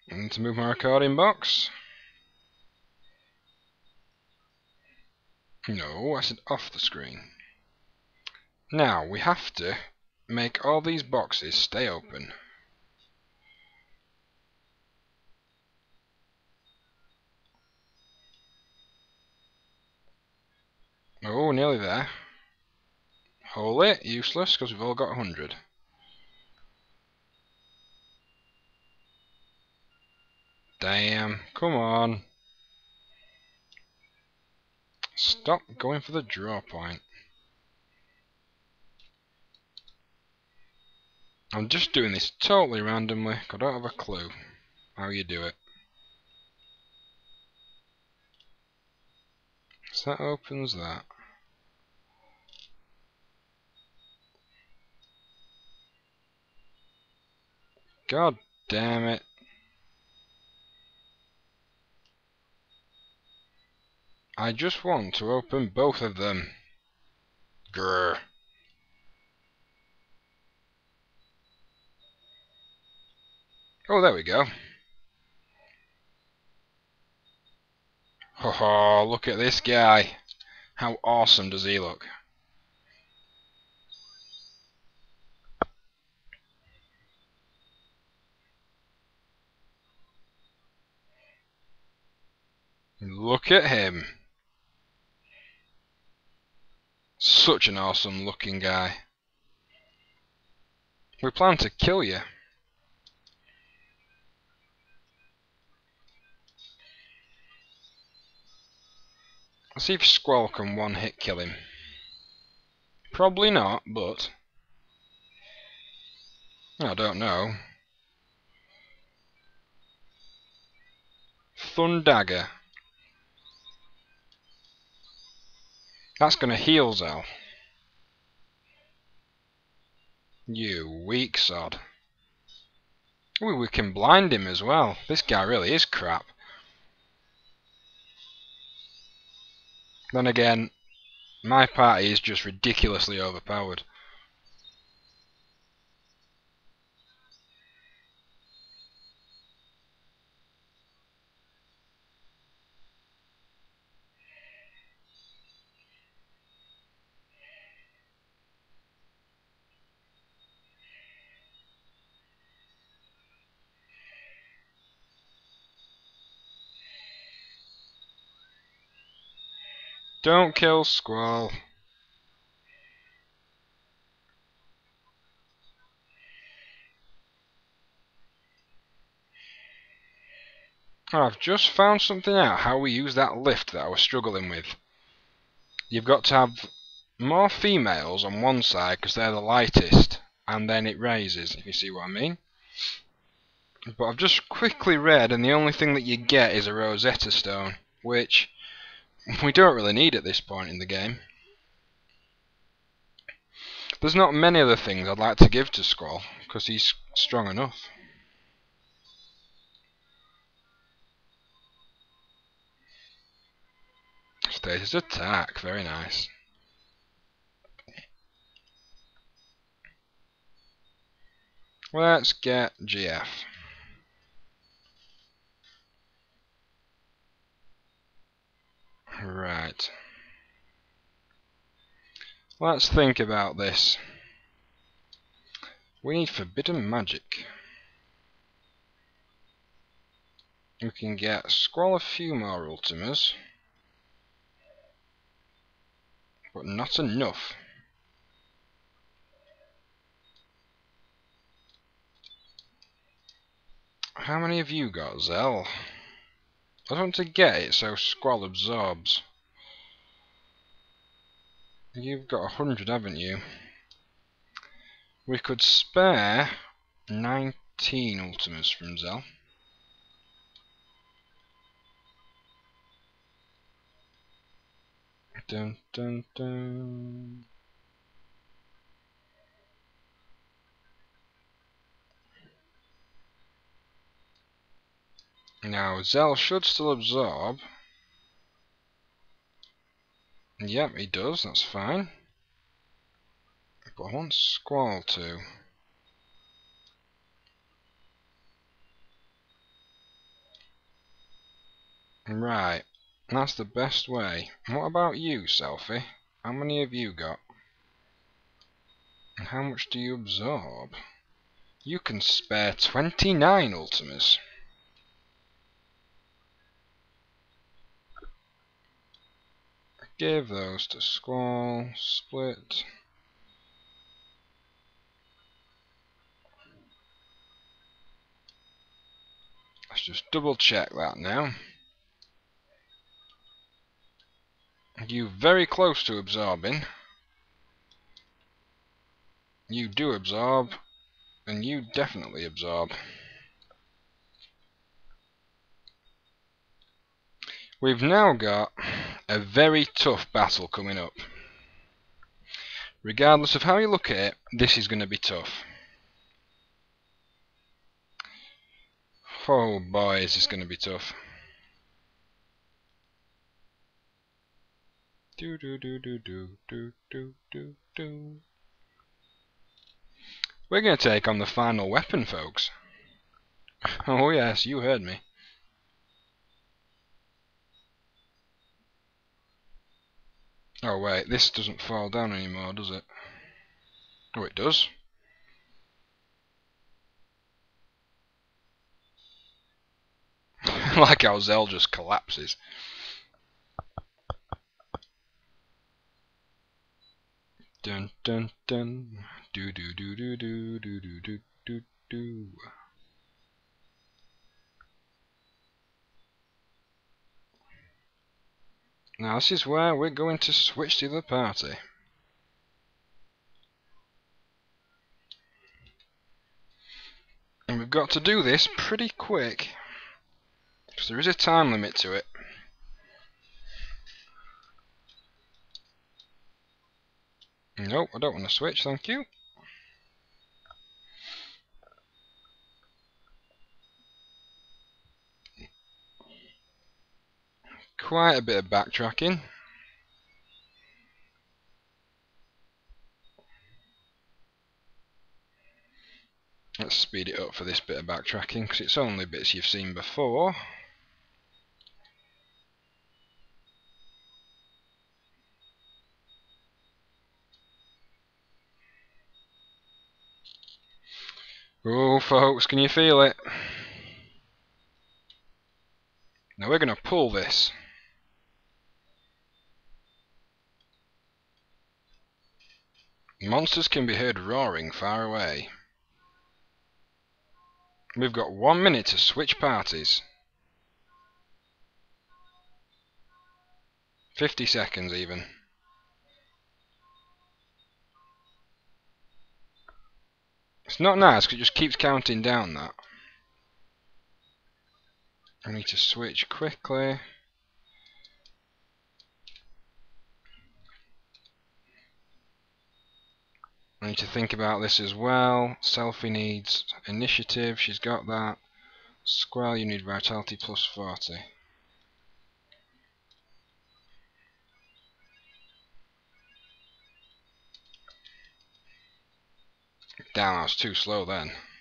I need to move my recording box. No, I said off the screen. Now, we have to make all these boxes stay open. Oh, nearly there. Hold it, useless, because we've all got 100. Damn, come on. Stop going for the draw point. I'm just doing this totally randomly, I don't have a clue how you do it. So that opens that. God damn it. I just want to open both of them. Grr. Oh, there we go. Ho, look at this guy. How awesome does he look? Look at him. Such an awesome looking guy. We plan to kill you. Let's see if Squall can one-hit kill him. Probably not, but I don't know. Thundagger. That's gonna heal Zell. You weak sod. Ooh, we can blind him as well. This guy really is crap. Then again, my party is just ridiculously overpowered. Don't kill Squall. I've just found something out how we use that lift that I was struggling with. You've got to have more females on one side because they're the lightest, and then it raises, if you see what I mean. But I've just quickly read, and the only thing that you get is a Rosetta Stone, which we don't really need at this point in the game. There's not many other things I'd like to give to Squall, because he's strong enough. Status attack, very nice. Let's get GF. Right. Let's think about this. We need forbidden magic. We can get Squall a few more Ultimas, but not enough. How many have you got, Zell? I want to get it so Squall absorbs. You've got 100, haven't you? We could spare 19 Ultimas from Zell. Dun dun dun. Now Zell should still absorb. Yep, he does, that's fine. But I want Squall to. Right. That's the best way. What about you, Selfie? How many have you got? And how much do you absorb? You can spare 29 Ultimas. Give those to Squall. Split. Let's just double check that now. You very close to absorbing. You do absorb. And you definitely absorb. We've now got a very tough battle coming up. Regardless of how you look at it, this is going to be tough. Oh boy, is this going to be tough. Do do do do do do do do do. We're going to take on the final weapon, folks. Oh yes, you heard me. Oh wait, this doesn't fall down anymore, does it? Oh, it does. Like how Zell just collapses. Dun dun dun. Do do do do do do do do do do. Now this is where we're going to switch to the party. And we've got to do this pretty quick, because there is a time limit to it. Nope, I don't want to switch, thank you. Quite a bit of backtracking. Let's speed it up for this bit of backtracking, because it's only bits you've seen before. Oh, folks, can you feel it? Now we're going to pull this. Monsters can be heard roaring far away. We've got 1 minute to switch parties. 50 seconds even. It's not nice because it just keeps counting down that. I need to switch quickly. I need to think about this as well. Selfie needs initiative, she's got that. Squall, you need vitality plus 40. Damn, I was too slow then.